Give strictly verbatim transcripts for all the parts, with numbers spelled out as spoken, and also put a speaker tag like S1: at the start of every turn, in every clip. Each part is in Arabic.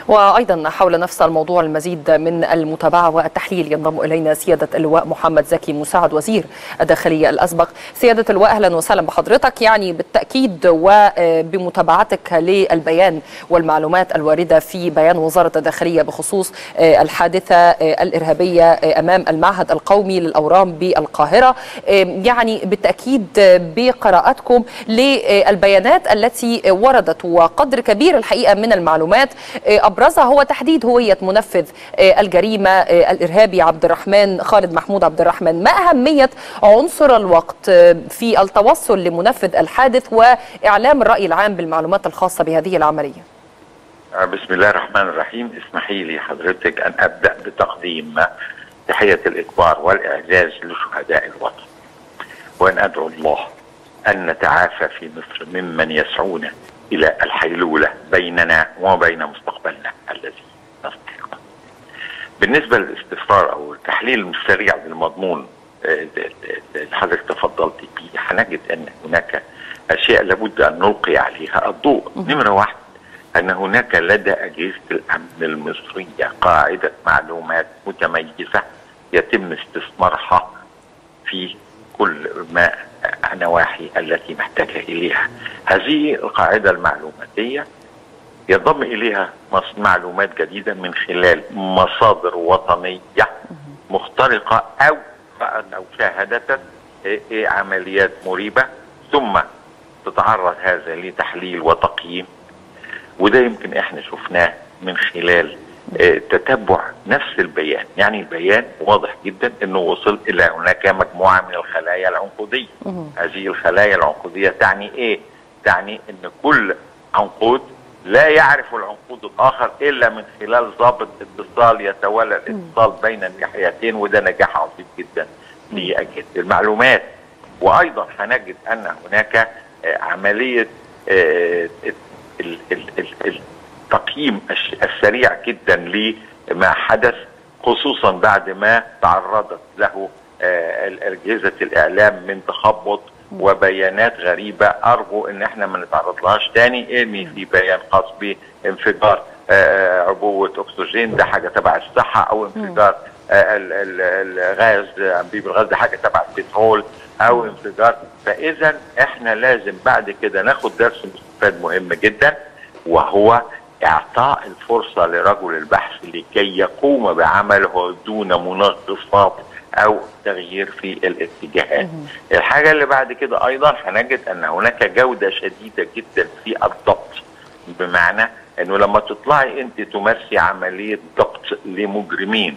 S1: وأيضا حول نفس الموضوع المزيد من المتابعة والتحليل ينضم إلينا سيادة اللواء محمد زكي مساعد وزير الداخلية الأسبق. سيادة اللواء أهلا وسهلا بحضرتك. يعني بالتأكيد وبمتابعتك للبيان والمعلومات الواردة في بيان وزارة الداخلية بخصوص الحادثة الإرهابية أمام المعهد القومي للأورام بالقاهرة، يعني بالتأكيد بقراءتكم للبيانات التي وردت وقدر كبير الحقيقة من المعلومات أبرزها هو تحديد هوية منفذ الجريمة الإرهابي عبد الرحمن خالد محمود عبد الرحمن. ما أهمية عنصر الوقت في التوصل لمنفذ الحادث وإعلام الرأي العام بالمعلومات الخاصة بهذه العملية؟
S2: بسم الله الرحمن الرحيم. اسمحي لي حضرتك أن أبدأ بتقديم تحية الإكبار والإعزاز لشهداء الوطن، وأن أدعو الله أن نتعافى في مصر ممن يسعون إلى الحيلولة بيننا وبين مستقبلنا الذي نستحقه. بالنسبة للاستفسار أو التحليل السريع للمضمون اللي حضرتك تفضلت به، هنجد أن هناك أشياء لابد أن نلقي عليها الضوء. نمرة واحد، أن هناك لدى أجهزة الأمن المصرية قاعدة معلومات متميزة يتم استثمارها في كل ما النواحي التي نحتاج إليها. هذه القاعدة المعلوماتية ينضم إليها معلومات جديدة من خلال مصادر وطنية مخترقة أو أو شاهدت عمليات مريبة، ثم تتعرض هذا لتحليل وتقييم. وده يمكن احنا شفناه من خلال تتبع نفس البيان. يعني البيان واضح جدا انه وصل الى هناك مجموعة من الخلايا العنقودية. هذه الخلايا العنقودية تعني ايه؟ تعني ان كل عنقود لا يعرف العنقود الاخر الا من خلال ضابط اتصال يتولى الاتصال بين الناحيتين، وده نجاح عظيم جدا لأجهزة المعلومات. وايضا هنجد ان هناك عملية التقييم السريع جدا لما حدث، خصوصا بعد ما تعرضت له أجهزة الإعلام من تخبط وبيانات غريبة. أرجو إن احنا ما نتعرض لهاش تاني. ارمي في بيان خاص بانفجار عبوة أكسجين، ده حاجة تبع الصحة، أو انفجار الغاز أنبيب الغاز، ده حاجة تبع البترول، أو انفجار. فإذا احنا لازم بعد كده ناخد درس مستفاد مهم جدا، وهو اعطاء الفرصة لرجل البحث لكي يقوم بعمله دون منغصات او تغيير في الاتجاهات. الحاجة اللي بعد كده ايضا هنجد ان هناك جودة شديدة جدا في الضبط، بمعنى انه لما تطلعي انت تمارسي عملية ضبط لمجرمين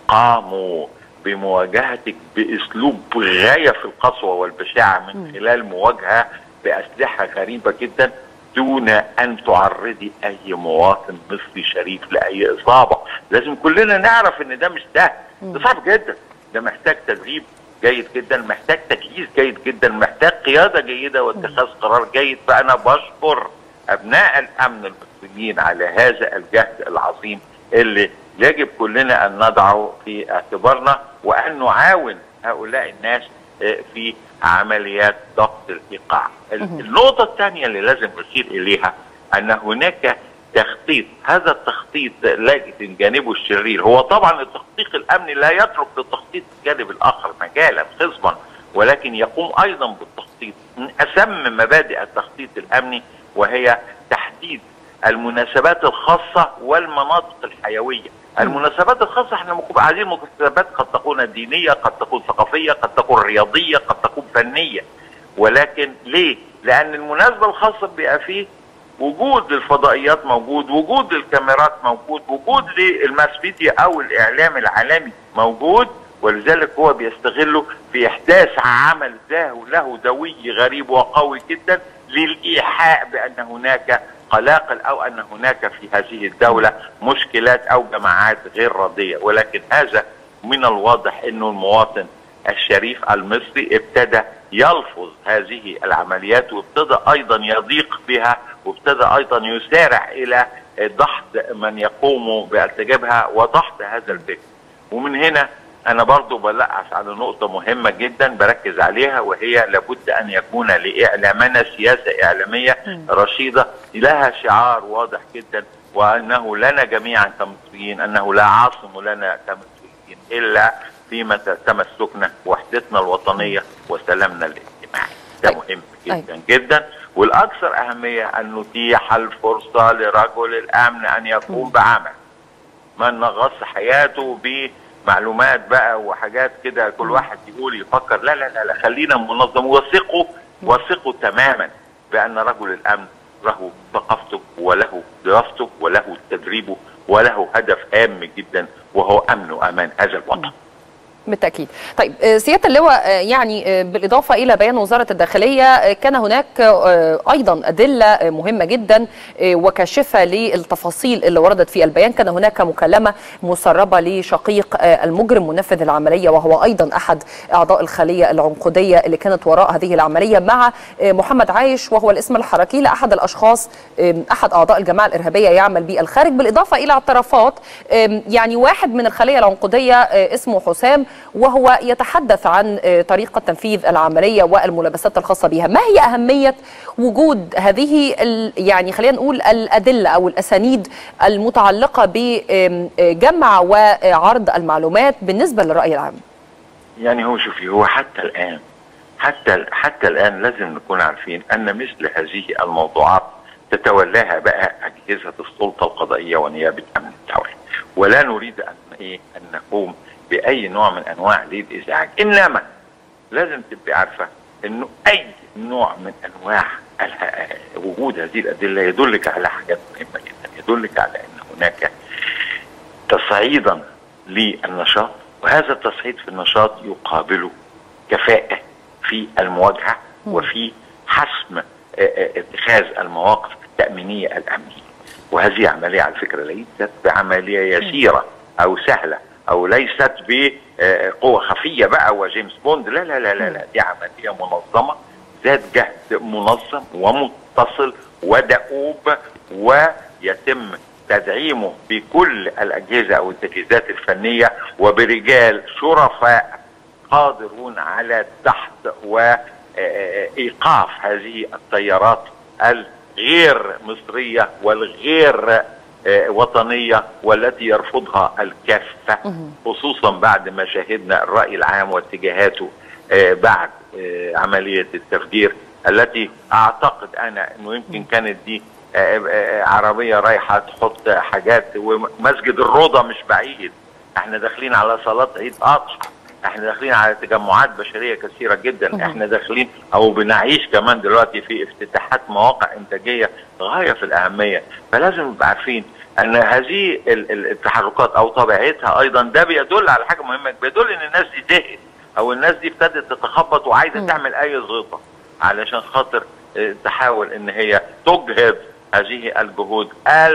S2: قاموا بمواجهتك باسلوب غاية في القسوة والبشاعة من خلال مواجهة باسلحة غريبة جدا، دون ان تعرضي اي مواطن مصري شريف لاي اصابه. لازم كلنا نعرف ان ده مش سهل، ده صعب جدا، ده محتاج تدريب جيد جدا، محتاج تجهيز جيد جدا، محتاج قياده جيده واتخاذ قرار جيد. فانا بشكر ابناء الامن المصريين على هذا الجهد العظيم اللي يجب كلنا ان نضعه في اعتبارنا، وان نعاون هؤلاء الناس في عمليات ضبط الايقاع. النقطة الثانية اللي لازم نشير اليها ان هناك تخطيط. هذا التخطيط لكن جانبه الشرير هو طبعا التخطيط الامني لا يترك للتخطيط الجانب الاخر مجالا خصبا، ولكن يقوم ايضا بالتخطيط. من اهم مبادئ التخطيط الامني وهي تحديد المناسبات الخاصة والمناطق الحيوية. المناسبات الخاصة احنا هذه المناسبات قد تكون دينية، قد تكون ثقافية، قد تكون رياضية، قد تكون فنية. ولكن ليه؟ لأن المناسبة الخاصة بيبقى فيه وجود الفضائيات موجود، وجود الكاميرات موجود، وجود للماس ميديا أو الإعلام العالمي موجود، ولذلك هو بيستغله في إحداث عمل له دوي غريب وقوي جدا للإيحاء بأن هناك قلاقل او ان هناك في هذه الدولة مشكلات او جماعات غير راضية. ولكن هذا من الواضح انه المواطن الشريف المصري ابتدى يلفظ هذه العمليات، وابتدى ايضا يضيق بها، وابتدى ايضا يسارع الى ضحض من يقوم بارتكابها وضحض هذا الفكر. ومن هنا انا برضو بلقف على نقطة مهمة جدا بركز عليها، وهي لابد ان يكون لاعلامنا سياسة اعلامية رشيدة لها شعار واضح جدا وأنه لنا جميعا كمصريين أنه لا عاصم لنا كمصريين إلا فيما تمسكنا وحدتنا الوطنية وسلامنا الاجتماعي. ده مهم جدا جدا، والأكثر أهمية أن نتيح الفرصة لرجل الأمن أن يقوم بعمل ما نغص حياته بمعلومات بقى وحاجات كده كل واحد يقول يفكر. لا لا لا, لا خلينا منظم، وثقوا وثقوا تماما بأن رجل الأمن له ثقافته وله دراسته وله تدريبه وله هدف هام جدا وهو أمن وأمان هذا الوطن.
S1: بالتأكيد. طيب سيادة اللواء، يعني بالإضافة إلى بيان وزارة الداخلية كان هناك أيضا أدلة مهمة جدا وكاشفة للتفاصيل اللي وردت في البيان. كان هناك مكالمة مسربة لشقيق المجرم منفذ العملية وهو أيضا أحد أعضاء الخلية العنقودية اللي كانت وراء هذه العملية مع محمد عايش، وهو الاسم الحركي لأحد الأشخاص أحد أعضاء الجماعة الإرهابية يعمل بالخارج، بالإضافة إلى اعترافات يعني واحد من الخلية العنقودية اسمه حسام وهو يتحدث عن طريقة تنفيذ العملية والملابسات الخاصة بها. ما هي أهمية وجود هذه يعني خلينا نقول الأدلة أو الأسانيد المتعلقة بجمع وعرض المعلومات بالنسبة للرأي العام؟
S2: يعني هو شوفي، هو حتى الآن حتى حتى الآن لازم نكون عارفين أن مثل هذه الموضوعات تتولاها بقى أجهزة السلطة القضائية ونيابة أمن الدولة، ولا نريد أن إيه أن نقوم بأي نوع من أنواع الإزعاج، إنما لازم تبقي عارفة إنه أي نوع من أنواع وجود هذه الأدلة يدلك على حاجات مهمة جدا، يدلك على أن هناك تصعيدا للنشاط، وهذا التصعيد في النشاط يقابله كفاءة في المواجهة وفي حسم اتخاذ المواقف التأمينية الأمنية. وهذه عملية على فكرة ليست بعملية يسيرة أو سهلة أو ليست بقوة خفية بقى وجيمس بوند، لا لا لا لا, لا. دي عملية منظمة ذات جهد منظم ومتصل ودؤوب، ويتم تدعيمه بكل الأجهزة أو التجهيزات الفنية وبرجال شرفاء قادرون على دحض وإيقاف هذه التيارات الغير مصرية والغير وطنية والتي يرفضها الكافة، خصوصا بعد ما شاهدنا الرأي العام واتجاهاته بعد عملية التفجير التي أعتقد أنا أنه يمكن كانت دي عربية رايحة تحط حاجات، ومسجد الروضة مش بعيد، احنا داخلين على صلاة عيد أضحى، احنا داخلين على تجمعات بشرية كثيرة جدا، احنا داخلين او بنعيش كمان دلوقتي في افتتاحات مواقع انتاجية غاية في الأهمية. فلازم نبقى عارفين ان هذه التحركات او طبيعتها ايضا ده بيدل على حاجة مهمة، بيدل ان الناس دي زهقت او الناس دي ابتدت تتخبط وعايزة تعمل اي ضغطة علشان خاطر تحاول ان هي تجهض هذه الجهود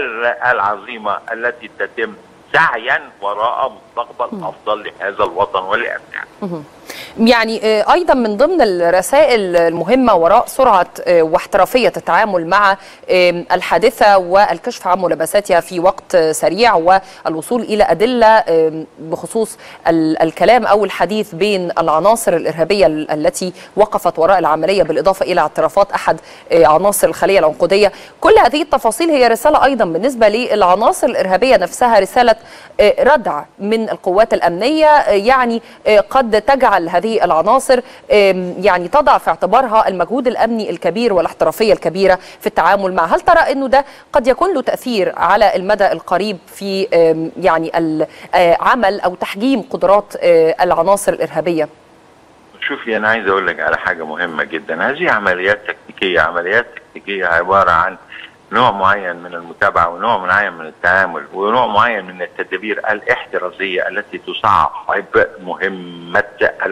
S2: العظيمة التي تتم سعيا وراء مستقبل افضل لهذا الوطن ولابنائه.
S1: يعني ايضا من ضمن الرسائل المهمه وراء سرعه واحترافيه التعامل مع الحادثه والكشف عن ملابساتها في وقت سريع والوصول الى ادله بخصوص الكلام او الحديث بين العناصر الارهابيه التي وقفت وراء العمليه، بالاضافه الى اعترافات احد عناصر الخليه العنقوديه. كل هذه التفاصيل هي رساله ايضا بالنسبه للعناصر الارهابيه نفسها، رساله ردع من القوات الامنيه، يعني قد تجعل هذه العناصر يعني تضع في اعتبارها المجهود الامني الكبير والاحترافيه الكبيره في التعامل معه. هل ترى انه ده قد يكون له تاثير على المدى القريب في يعني العمل او تحجيم قدرات العناصر الارهابيه؟
S2: شوفي، انا عايز اقول لك على حاجه مهمه جدا. هذه عمليات تكتيكيه، عمليات تكتيكيه عباره عن نوع معين من المتابعة ونوع معين من التعامل ونوع معين من التدابير الاحترازية التي تصعب مهمة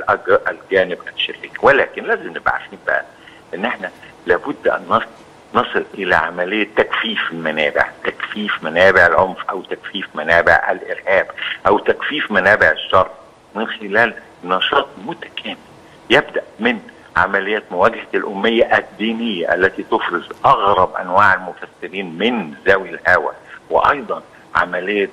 S2: الجانب الشريك. ولكن لازم نبقى عارفين بقى ان احنا لابد ان نصل الى عملية تكفيف المنابع، تكفيف منابع العنف او تكفيف منابع الارهاب او تكفيف منابع الشر من خلال نشاط متكامل يبدأ من عمليات مواجهة الأمية الدينية التي تفرز أغرب أنواع المفسرين من ذوي الهوى، وأيضا عملية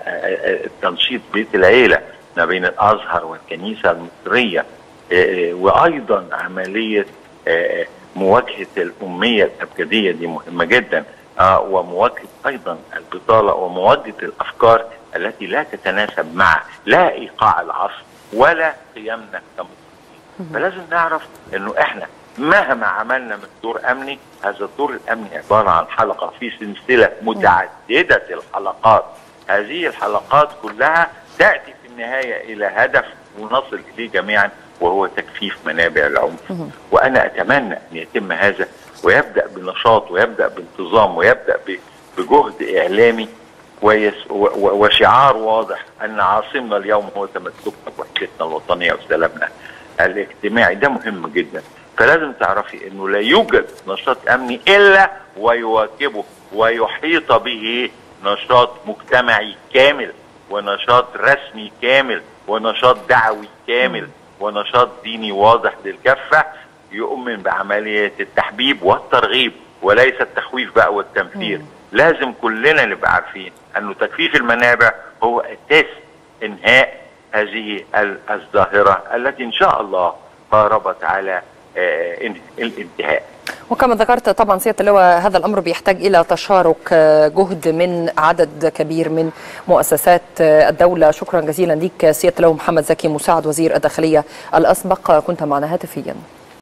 S2: تنشيط بيت العيلة ما بين الأزهر والكنيسة المصرية، وأيضا عملية مواجهة الأمية الأبجدية دي مهمة جدا، آه ومواجهة أيضا البطالة ومواجهة الأفكار التي لا تتناسب مع لا إيقاع العصر ولا قيمنا كمسلمين. فلازم نعرف أنه إحنا مهما عملنا من دور أمني، هذا الدور الأمني عبارة عن حلقة في سلسلة متعددة الحلقات. هذه الحلقات كلها تأتي في النهاية إلى هدف ونصل إليه جميعا، وهو تكثيف منابع العنف. وأنا أتمنى أن يتم هذا، ويبدأ بنشاط ويبدأ بانتظام ويبدأ بجهد إعلامي كويس وشعار واضح أن عاصمنا اليوم هو تمسكنا بوحدتنا الوطنية وسلامنا الاجتماعي. ده مهم جدا. فلازم تعرفي أنه لا يوجد نشاط أمني إلا ويواكبه ويحيط به نشاط مجتمعي كامل، ونشاط رسمي كامل، ونشاط دعوي كامل، ونشاط ديني واضح للكافة يؤمن بعملية التحبيب والترغيب وليس التخويف بقى والتنفير. لازم كلنا نبقى عارفين أنه تكثيف المنابع هو أساس إنهاء هذه الظاهرة التي إن شاء الله قاربت على الانتهاء.
S1: وكما ذكرت طبعا سيادة اللواء هذا الأمر بيحتاج إلى تشارك جهد من عدد كبير من مؤسسات الدولة. شكرا جزيلا ليك سيادة اللواء محمد زكي مساعد وزير الداخلية الأسبق، كنت معنا هاتفيا.